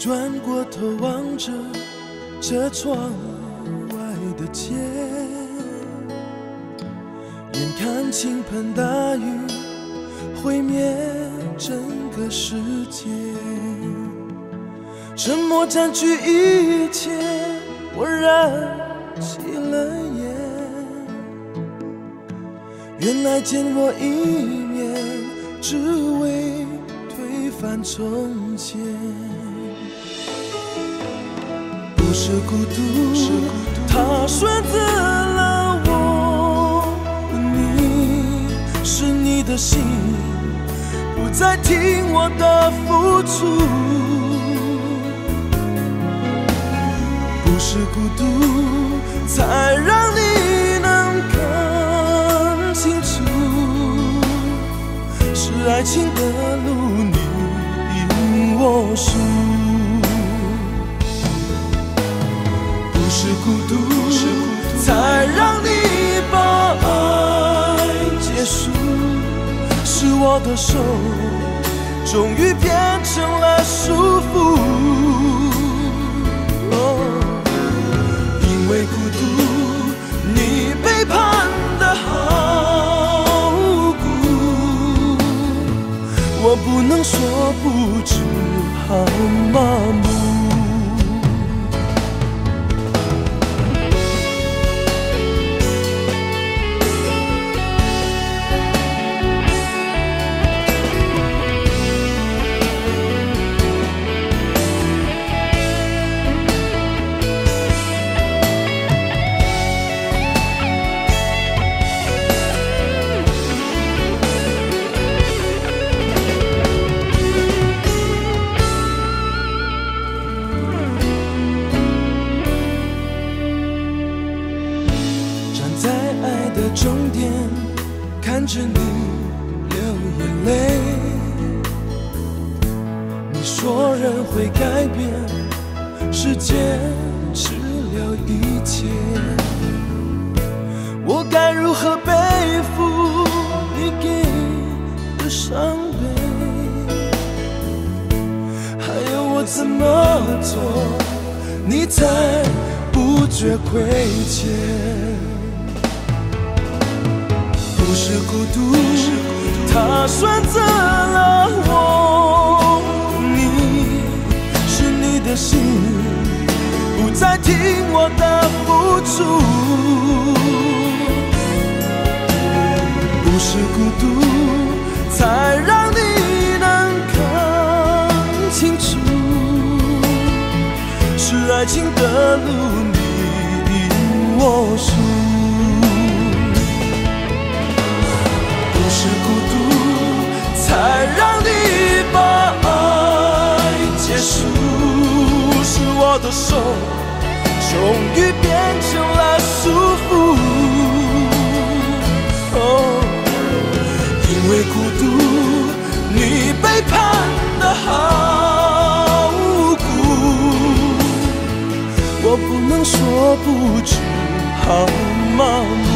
转过头望着这窗外的街，眼看倾盆大雨毁灭整个世界，沉默占据一切，我燃起了烟。原来见我一面，只为推翻从前。不是孤独，他选择了我，你是你的心，不再听我的付出。不是孤独，才让你能看清楚，是爱情的路你赢我输。不是孤独，才让你把爱结束，是我的手终于变成了束缚。因为孤独，你背叛的好苦，我不能说不，只好麻木。终点，看着你流眼泪。你说人会改变，时间治疗一切。我该如何背负你给的伤悲？还有我怎么做，你才不觉亏欠？不是孤独，他选择了我，你是你的心，不再听我的付出。不是孤独，才让你能看清楚，是爱情的路你赢我输。是孤独，才让你把爱结束，是我的手终于变成了束缚。因为孤独，你背叛的好苦，我不能说不，只好麻木。